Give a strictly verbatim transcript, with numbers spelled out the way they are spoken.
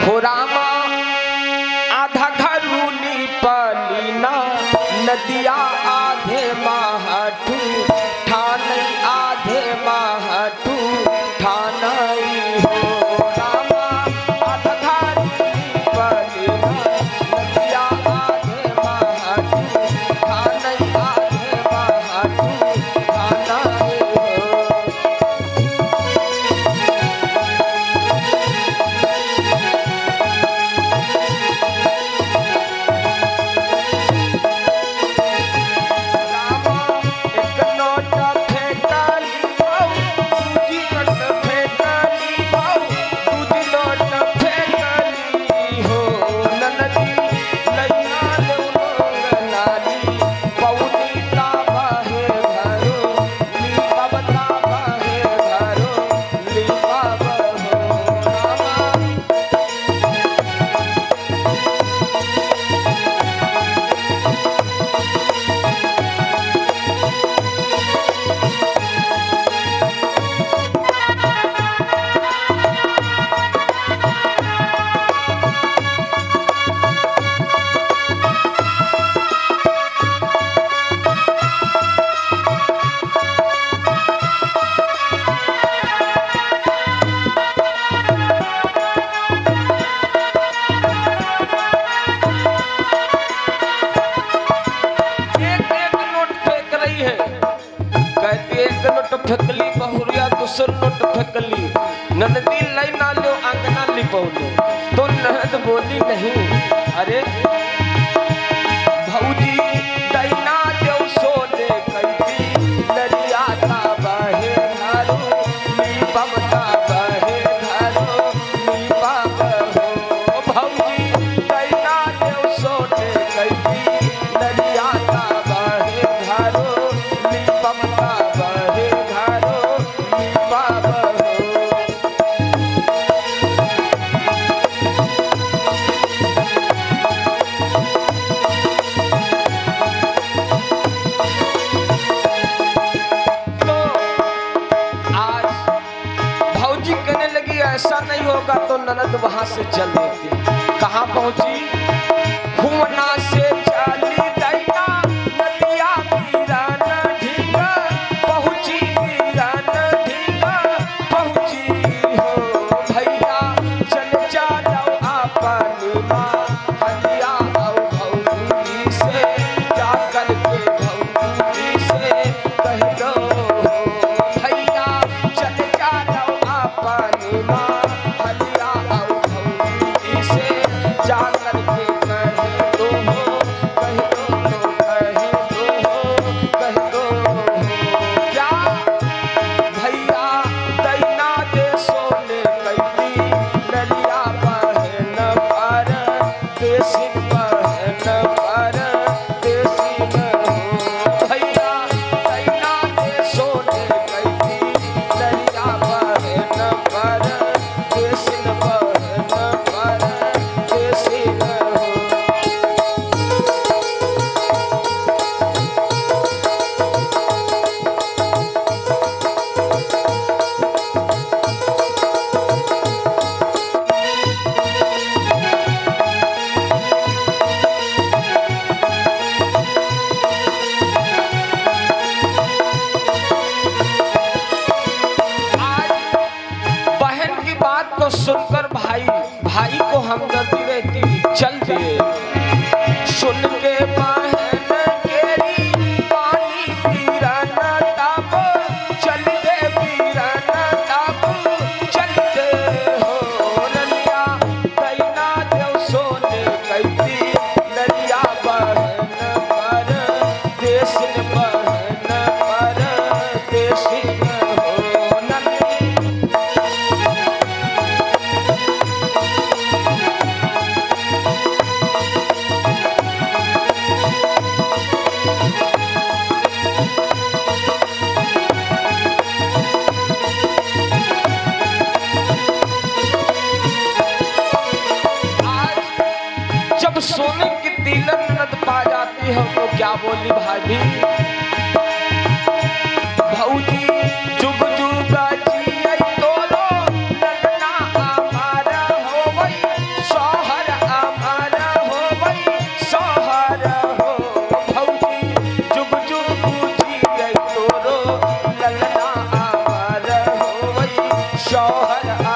हो रामा आधा घरूनी पलीना नदिया आधे माहटू ठानई आधे माहटू ठानई हो रामा आधा घरूनी पलीना नदिया आधे माहटू ठानई आधे माहटू ठानई हो। फेकली बहुरिया दूसर नोट फेकली ननदी लाई नालो आंगना लिपौलो तो ननद बोली नहीं अरे भौजी दैना देव सोने कैदी नरिया ता बहे धारो नी बमता बहे धारो नी बाब हो भौजी दैना देव सोने कैदी नरिया ता बहे धारो नी बमता ऐसा नहीं होगा तो ननद वहां से चल देती। कहां पहुंची? हुमना से चली दैना नदिया पीरान ढींगा पहुंची पीरान ढींगा पहुंची हो भैया चल जाओ आपन मां हलिया आओ भौजी से जाकर के भौजी से कह दो भैया चल जाओ आपन सुनकर भाई भाई को हमदर्दी रहती चल दिए सुन के बहन केरी पानी पीराना ताप चल दे पीराना ताप चल दे हो नलिया दैना देव सोने कैदी नलिया बहन पर देसिन बहन पर देसिन सोने की तिलक नद पा जाती है तो क्या बोली भाभी भौजी जुग जुगा जियै तोरो लगना हमारा होवै शौहर